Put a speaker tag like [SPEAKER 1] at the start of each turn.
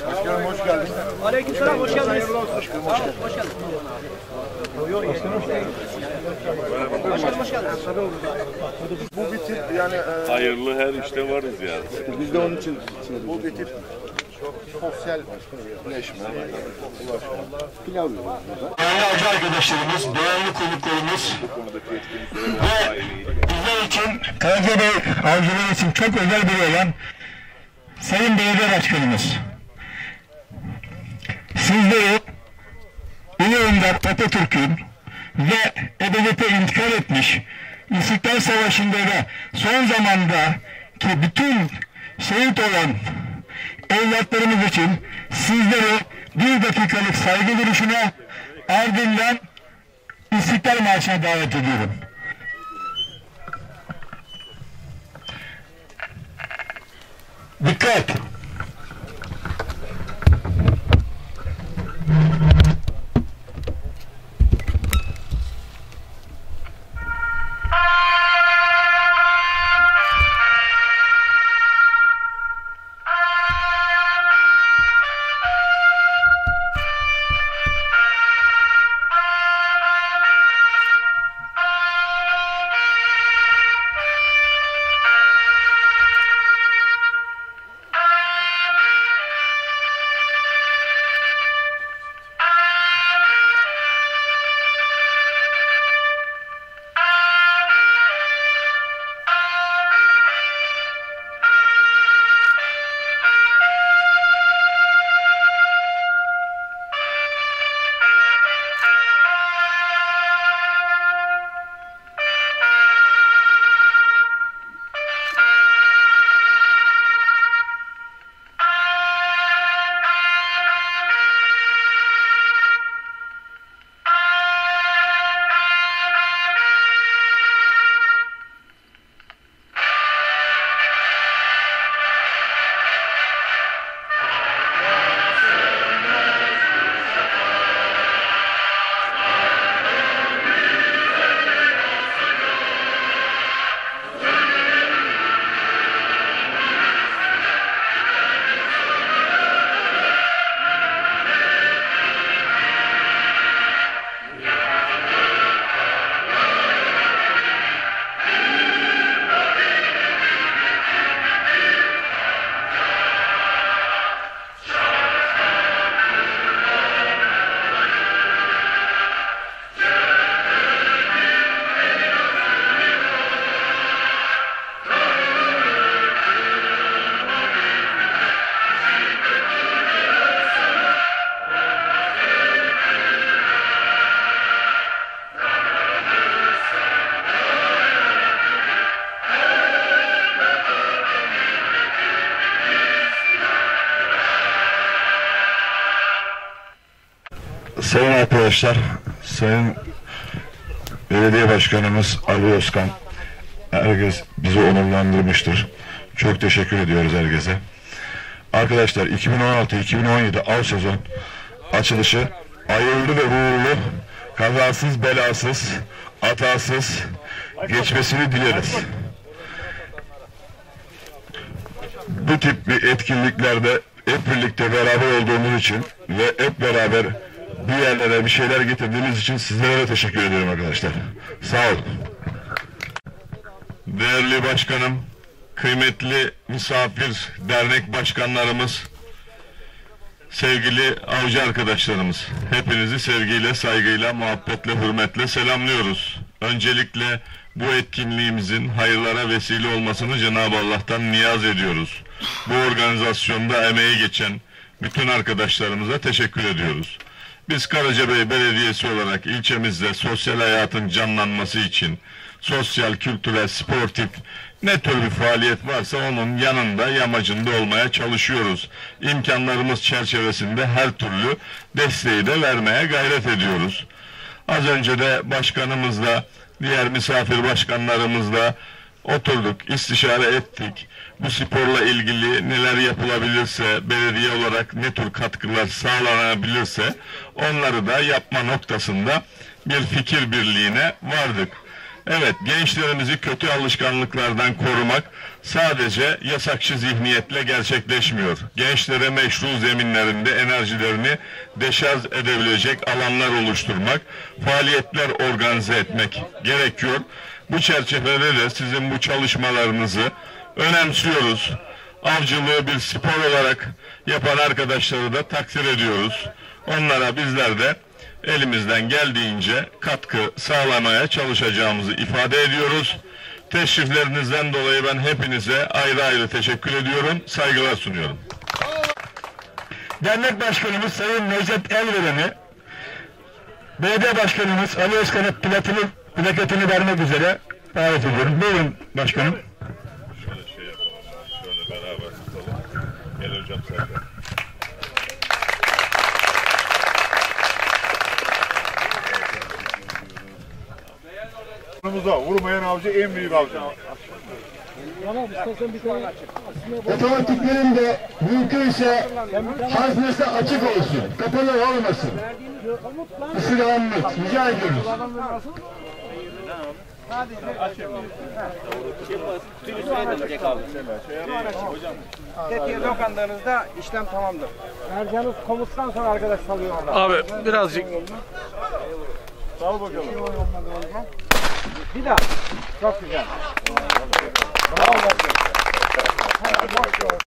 [SPEAKER 1] Başkanım hoş geldin.
[SPEAKER 2] Aleykümselam, hoş geldiniz.
[SPEAKER 1] Başkanım hoş geldin.
[SPEAKER 2] Hoş geldin. Başkanım hoş geldiniz.
[SPEAKER 1] Bu bir tip yani
[SPEAKER 3] hayırlı her işte varız yani.
[SPEAKER 1] biz de onun için bu bir tip sosyalleşme, ulaşma, pilav yiyoruz burada.
[SPEAKER 4] Değerli hoca arkadaşlarımız, değerli konuklarımız ve bizler için, Karacabey avcılar için çok özel bir olan Sayın Belediye Başkanımız. Sizleri Ulu Önder Atatürk'ün ve ebediyete intikal etmiş İstiklal Savaşı'nda ve son zamanda ki bütün şehit olan evlatlarımız için sizleri bir dakikalık saygı duruşuna, ardından İstiklal Marşı'na davet ediyorum. Dikkat! Sayın arkadaşlar, Sayın Belediye Başkanımız Ali Özkan, herkes bizi onurlandırmıştır. Çok teşekkür ediyoruz herkese. Arkadaşlar 2016-2017 av sezon açılışı hayırlı ve uğurlu, kazasız belasız, hatasız geçmesini dileriz. Bu tip bir etkinliklerde hep birlikte beraber olduğumuz için ve hep beraber bir yerlere bir şeyler getirdiğimiz için sizlere de teşekkür ediyorum arkadaşlar. Sağ olun. Değerli başkanım, kıymetli misafir dernek başkanlarımız, sevgili avcı arkadaşlarımız, hepinizi sevgiyle, saygıyla, muhabbetle, hürmetle selamlıyoruz. Öncelikle bu etkinliğimizin hayırlara vesile olmasını Cenab-ı Allah'tan niyaz ediyoruz. Bu organizasyonda emeği geçen bütün arkadaşlarımıza teşekkür ediyoruz. Biz Karacabey Belediyesi olarak ilçemizde sosyal hayatın canlanması için sosyal, kültürel, sportif ne tür bir faaliyet varsa onun yanında, yamacında olmaya çalışıyoruz. İmkanlarımız çerçevesinde her türlü desteği de vermeye gayret ediyoruz. Az önce de başkanımızla, diğer misafir başkanlarımızla oturduk, istişare ettik. Bu sporla ilgili neler yapılabilirse, belediye olarak ne tür katkılar sağlanabilirse onları da yapma noktasında bir fikir birliğine vardık. Evet, gençlerimizi kötü alışkanlıklardan korumak sadece yasakçı zihniyetle gerçekleşmiyor. Gençlere meşru zeminlerinde enerjilerini deşarj edebilecek alanlar oluşturmak, faaliyetler organize etmek gerekiyor. Bu çerçevede de sizin bu çalışmalarınızı önemsiyoruz. Avcılığı bir spor olarak yapan arkadaşları da takdir ediyoruz. Onlara bizler de elimizden geldiğince katkı sağlamaya çalışacağımızı ifade ediyoruz. Teşriflerinizden dolayı ben hepinize ayrı ayrı teşekkür ediyorum, saygılar sunuyorum.
[SPEAKER 5] Dernek Başkanımız Sayın Necdet Elveren'i, Belediye Başkanımız Ali Özkan'a plaketini vermek üzere davet ediyorum. Buyurun başkanım.
[SPEAKER 4] Şöyle şey yapalım, şöyle beraber tutalım. Gel hocam sen de.
[SPEAKER 1] Vurmayan avcı en büyük avcı.
[SPEAKER 5] Otomatiklerin de mümkünse haznesi açık olsun, kapalı olmasın. Isırganlık, rica ediyoruz.
[SPEAKER 2] Tetiğe dokandığınızda işlem tamamdır. Mercanız komuttan sonra arkadaş salıyor orada.
[SPEAKER 3] Abi birazcık
[SPEAKER 1] Sağ ol bakalım.
[SPEAKER 2] Bir daha. Çok güzel. Bravo.